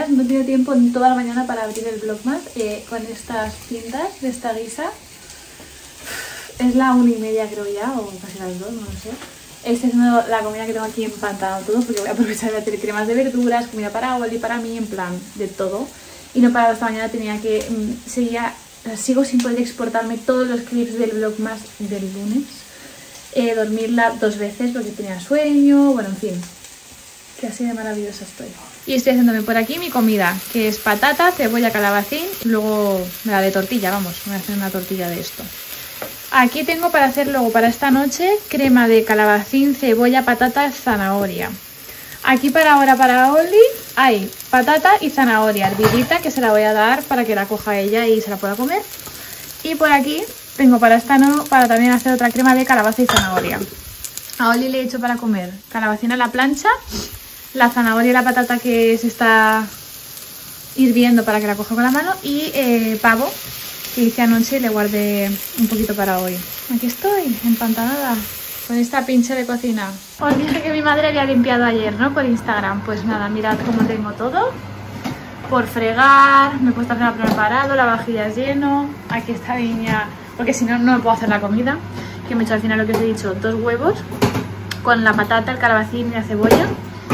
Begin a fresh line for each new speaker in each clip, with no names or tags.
días, no he tenido tiempo en toda la mañana para abrir el Vlogmas con estas cintas de esta guisa. Es la 1:30 creo ya, o casi las 2, no lo sé. Esta es la comida que tengo aquí empantanado todo, porque voy a aprovechar de hacer cremas de verduras, comida para Oli, para mí, en plan de todo. Y no para esta mañana, tenía que sigo sin poder exportarme todos los clips del Vlogmas del lunes. Dormirla 2 veces porque tenía sueño, bueno, en fin, que así de maravillosa estoy. Y estoy haciéndome por aquí mi comida, que es patata, cebolla, calabacín, luego la de tortilla, vamos, voy a hacer una tortilla de esto. Aquí tengo para hacer luego para esta noche crema de calabacín, cebolla, patata, zanahoria. Aquí ahora para Oli hay patata y zanahoria hervidita, que se la voy a dar para que la coja ella y se la pueda comer. Y por aquí tengo para también hacer otra crema de calabaza y zanahoria. A Oli le he hecho para comer calabacín a la plancha, la zanahoria y la patata que se está hirviendo para que la coja con la mano, y pavo que hice anoche y le guardé un poquito para hoy. Aquí estoy, empantanada, con esta pinche de cocina. Os dije que mi madre había limpiado ayer, ¿no? Por Instagram. Pues nada, mirad cómo tengo todo. Por fregar, me he puesto a fregar preparado, la vajilla es lleno. Aquí está niña, porque si no, no me puedo hacer la comida. Que me he hecho al final lo que os he dicho, 2 huevos con la patata, el calabacín y la cebolla.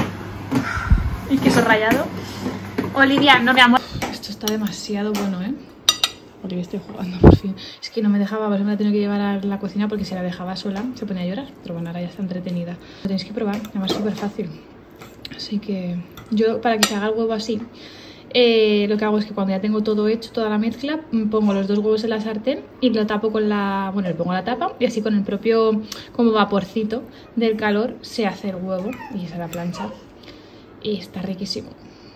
Y queso rallado. Olivia, no, mi amor. Esto está demasiado bueno, ¿eh? Olivia, estoy jugando por fin. Es que no me dejaba, pues me la he tenido que llevar a la cocina porque si la dejaba sola se ponía a llorar. Pero bueno, ahora ya está entretenida. Lo tenéis que probar, además es súper fácil. Así que yo, para que se haga el huevo así, lo que hago es que cuando ya tengo todo hecho, toda la mezcla, pongo los 2 huevos en la sartén y lo tapo con la... Bueno, le pongo la tapa y así con el propio como vaporcito del calor se hace el huevo y se la plancha. Y está riquísimo.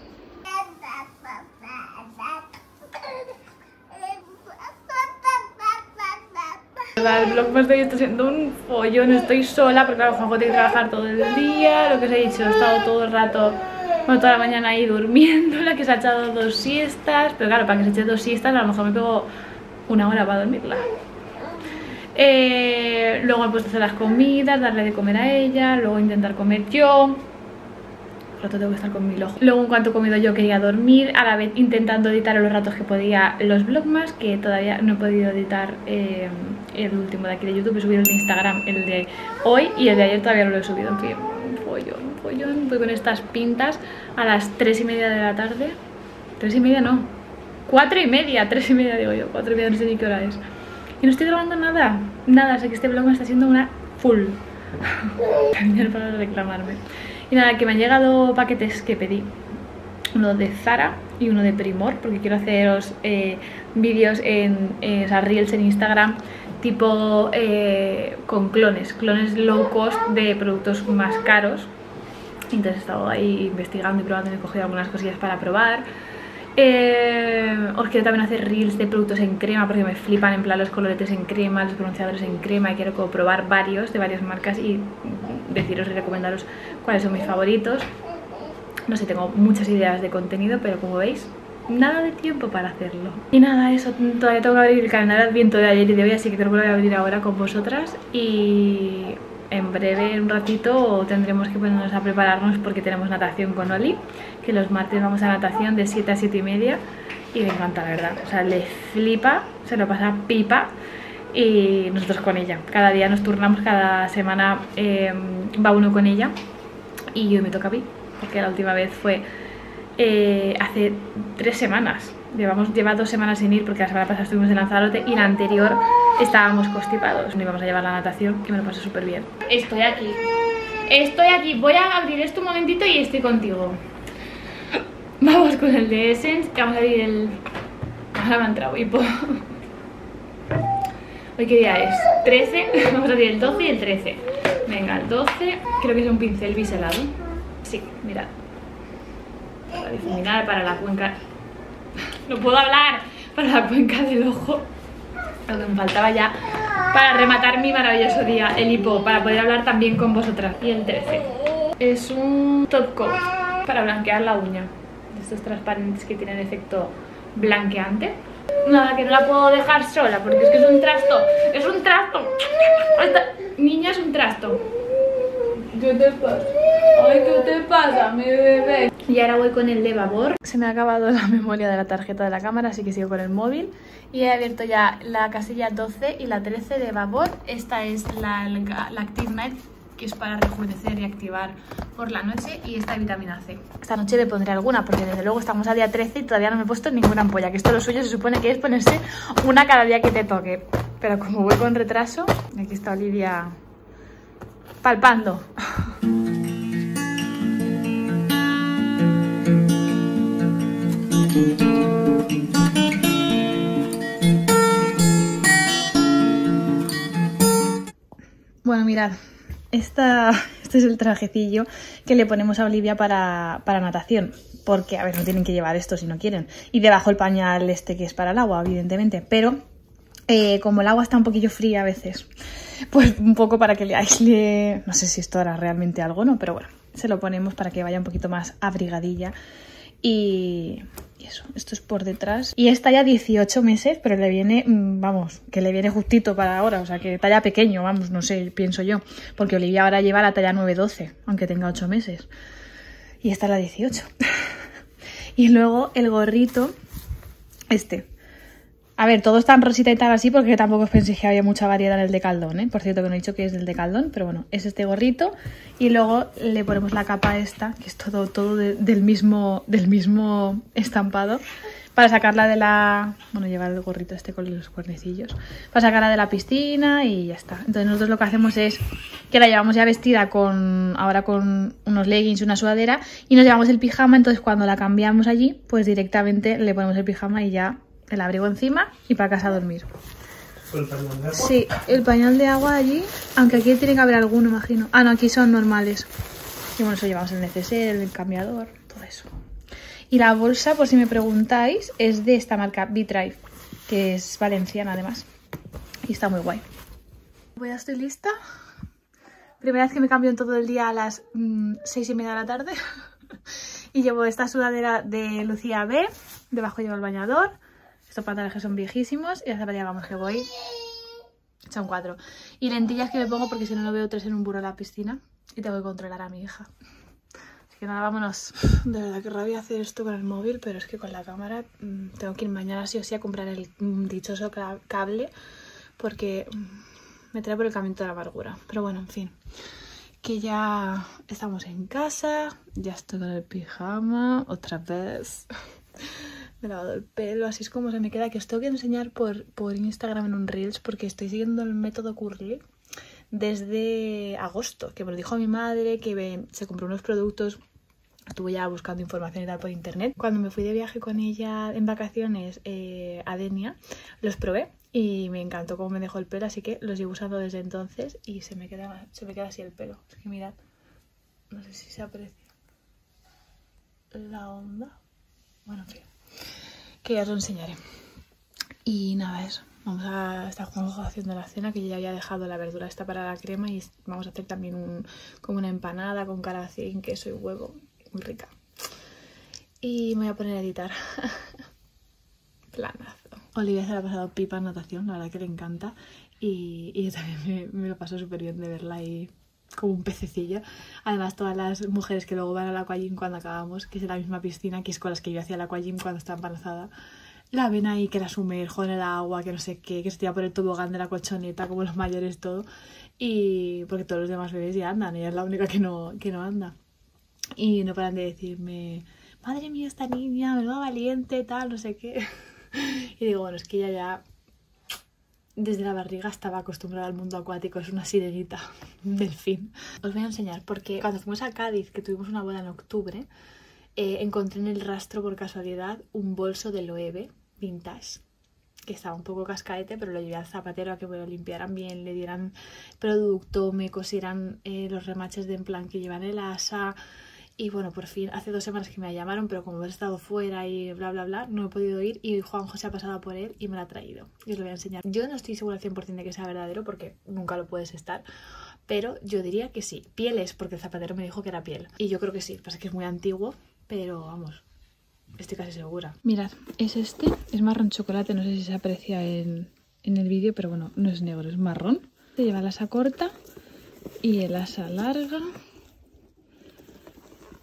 El Vlogmas de hoy está siendo un follón, estoy sola porque claro, Juanjo tiene que trabajar todo el día, lo que os he dicho, he estado todo el rato, bueno, toda la mañana ahí durmiendo, la que se ha echado 2 siestas, pero claro, para que se eche 2 siestas a lo mejor me pego 1 hora para dormirla. Luego me he puesto a hacer las comidas, darle de comer a ella, luego intentar comer yo. Por lo tanto tengo que estar con mi ojo. Luego en cuanto he comido yo quería dormir, a la vez intentando editar en los ratos que podía los Vlogmas, que todavía no he podido editar el último de aquí de YouTube. He subido el de Instagram, el de hoy, y el de ayer todavía no lo he subido. En fin, un follón. Voy con estas pintas a las 3:30 de la tarde. 3:30 no, 4:30, 3:30 digo yo, 4:30 no sé ni qué hora es. Y no estoy grabando nada, sé que este Vlogmas está siendo una full. Para reclamarme. Y nada, que me han llegado paquetes que pedí, uno de Zara y uno de Primor, porque quiero haceros vídeos o sea, reels en Instagram tipo con clones low cost de productos más caros. Entonces he estado ahí investigando y probando y he cogido algunas cosillas para probar. Os quiero también hacer reels de productos en crema porque me flipan, en plan los coloretes en crema, los bronceadores en crema, y quiero como probar varios de varias marcas y deciros y recomendaros cuáles son mis favoritos. No sé, tengo muchas ideas de contenido, pero como veis, nada de tiempo para hacerlo. Y nada, eso, todavía tengo que abrir el calendario de Adviento de ayer y de hoy, así que creo que lo voy a abrir ahora con vosotras. Y en breve, en un ratito, tendremos que ponernos a prepararnos porque tenemos natación con Oli, que los martes vamos a natación de 7 a 7:30 y me encanta, la verdad. O sea, le flipa, se lo pasa pipa y nosotros con ella. Cada día nos turnamos, cada semana va uno con ella y hoy me toca a mí, porque la última vez fue hace 3 semanas. Lleva 2 semanas sin ir porque la semana pasada estuvimos en Lanzarote y la anterior estábamos constipados. No íbamos a llevar la natación, que me lo pasé súper bien. Estoy aquí, voy a abrir esto un momentito y estoy contigo. Vamos con el de Essence, que vamos a abrir el... Ahora me ha entrado hipo. ¿Hoy qué día es? 13, vamos a abrir el 12 y el 13. Venga, el 12, creo que es un pincel biselado. Sí, mirad. Para difuminar, para la cuenca... No puedo hablar, para la cuenca del ojo. Lo que me faltaba ya para rematar mi maravilloso día, el hipo, para poder hablar también con vosotras. Y el 13 es un top coat para blanquear la uña, de estos transparentes que tienen efecto blanqueante. Nada, que no la puedo dejar sola porque es que es un trasto. Es un trasto. Esta niña es un trasto. ¿Qué te pasa? Ay, ¿qué te pasa, mi bebé? Y ahora voy con el de Babor. se me ha acabado la memoria de la tarjeta de la cámara, así que sigo con el móvil. Y he abierto ya la casilla 12 y la 13 de Vapor. Esta es la Active Night, que es para rejuvenecer y activar por la noche, y esta de vitamina C. Esta noche le pondré alguna, porque desde luego estamos a día 13 y todavía no me he puesto ninguna ampolla, que esto lo suyo se supone que es ponerse una cada día que te toque. Pero como voy con retraso, aquí está Olivia palpando. Bueno, mirad, este es el trajecillo que le ponemos a Olivia para natación. Porque, a ver, no tienen que llevar esto si no quieren. Y debajo el pañal este que es para el agua, evidentemente. Pero, como el agua está un poquillo fría a veces, pues un poco para que le aísle... No sé si esto hará realmente algo o no, pero bueno, se lo ponemos para que vaya un poquito más abrigadilla. Y eso, esto es por detrás. Y esta ya 18 meses, pero le viene, vamos, que le viene justito para ahora. O sea, que talla pequeño, vamos, no sé, pienso yo. Porque Olivia ahora lleva la talla 9-12, aunque tenga 8 meses. Y esta es la 18. Y luego el gorrito, este. A ver, todo está en rosita y tal así, porque tampoco os penséis que había mucha variedad en el Decathlon, ¿eh? Por cierto, que no he dicho que es del Decathlon, pero bueno, es este gorrito. Y luego le ponemos la capa esta, que es todo del mismo estampado, para sacarla de la... Bueno, llevar el gorrito este con los cuernecillos. Para sacarla de la piscina y ya está. Entonces nosotros lo que hacemos es que la llevamos ya vestida ahora con unos leggings y una sudadera, y nos llevamos el pijama. Entonces cuando la cambiamos allí, pues directamente le ponemos el pijama y ya el abrigo encima y para casa a dormir.
¿El pañal de agua?
Sí, el pañal de agua allí, aunque aquí tiene que haber alguno, imagino. Ah, no, aquí son normales. Y bueno, eso llevamos el neceser, el cambiador, todo eso. Y la bolsa, por si me preguntáis, es de esta marca, B-Drive, que es valenciana además. Y está muy guay. Pues ya estoy lista. Primera vez que me cambio en todo el día a las 6:30 de la tarde. Y llevo esta sudadera de Lucía B. Debajo llevo el bañador. Estos pantalones que son viejísimos. Y la zapatilla, vamos, que voy. Son 4. Y lentillas que me pongo porque si no, no veo 3 en un burro en la piscina. Y tengo que controlar a mi hija. Así que nada, vámonos. De verdad que rabia hacer esto con el móvil, pero es que con la cámara tengo que ir mañana sí o sí a comprar el dichoso cable. Porque me trae por el camino de la amargura. Pero bueno, en fin. Que ya estamos en casa. Ya estoy con el pijama. Otra vez. Me he lavado el pelo, así es como se me queda, que os tengo que enseñar por Instagram en un Reels, porque estoy siguiendo el método Curly desde agosto, que me lo dijo mi madre, que se compró unos productos, estuve ya buscando información y tal por internet. Cuando me fui de viaje con ella en vacaciones a Denia, los probé y me encantó cómo me dejó el pelo, así que los llevo usando desde entonces y se me queda así el pelo. Es que mirad, no sé si se aprecia la onda. Bueno, en fin, que ya os lo enseñaré. Y nada, eso. Vamos a estar haciendo la cena, que yo ya había dejado la verdura esta para la crema, y vamos a hacer también como una empanada con calabacín, queso y huevo, muy rica. Y me voy a poner a editar. Planazo. Olivia se la ha pasado pipa en natación, la verdad que le encanta. Y yo también me lo paso súper bien de verla ahí como un pececillo. Además, todas las mujeres que luego van al aquagym cuando acabamos, que es en la misma piscina, que es con las que yo hacía el aquagym cuando estaba embarazada, la ven ahí que la sumerjo en el agua, que no sé qué, que se tira por el tobogán de la colchoneta como los mayores, todo. Y porque todos los demás bebés ya andan, ella es la única que no anda. Y no paran de decirme, madre mía, esta niña, menuda valiente, tal, no sé qué. Y digo, bueno, es que ella ya desde la barriga estaba acostumbrada al mundo acuático, es una sirenita, un delfín. Os voy a enseñar, porque cuando fuimos a Cádiz, que tuvimos una boda en octubre, encontré en el rastro por casualidad un bolso de Loewe vintage, que estaba un poco cascaete, pero lo llevé al zapatero a que me lo limpiaran bien, le dieran producto, me cosieran los remaches de en plan que llevan el asa. Y bueno, por fin, hace 2 semanas que me llamaron, pero como he estado fuera y bla bla bla, no he podido ir, y Juanjo se ha pasado por él y me lo ha traído. Y os lo voy a enseñar. Yo no estoy segura al 100% de que sea verdadero, porque nunca lo puedes estar, pero yo diría que sí. Piel es, porque el zapatero me dijo que era piel. Y yo creo que sí, pasa que es muy antiguo, pero vamos, estoy casi segura. Mirad, es este, es marrón chocolate, no sé si se aprecia en el vídeo, pero bueno, no es negro, es marrón. Se lleva el asa corta y el asa larga.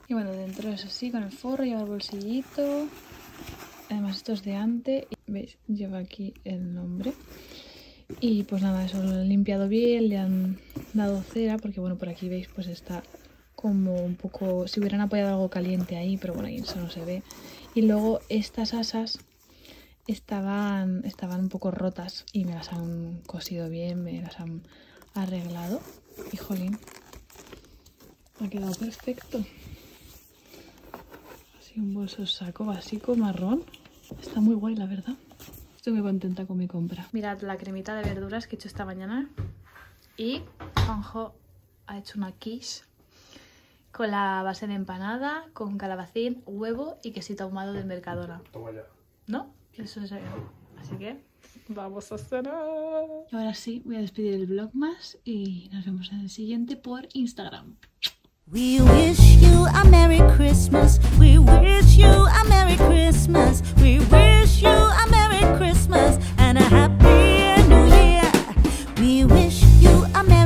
Y bueno, dentro es así, con el forro, lleva el bolsillito. Además esto es de Ante, veis, lleva aquí el nombre. Y pues nada, eso lo han limpiado bien, le han dado cera, porque bueno, por aquí veis pues está como un poco, si hubieran apoyado algo caliente ahí, pero bueno, ahí eso no se ve. Y luego estas asas estaban un poco rotas y me las han cosido bien, me las han arreglado. Y jolín, ha quedado perfecto. Así un bolso saco básico marrón. Está muy guay, la verdad. Estoy muy contenta con mi compra. Mirad la cremita de verduras que he hecho esta mañana. Y Juanjo ha hecho una quiche con la base de empanada, con calabacín, huevo y quesito ahumado del Mercadona.
Toma ya.
¿No? Eso es. Así que vamos a cenar. Ahora sí, voy a despedir el vlogmas y nos vemos en el siguiente por Instagram.
We wish you a Merry Christmas. We wish you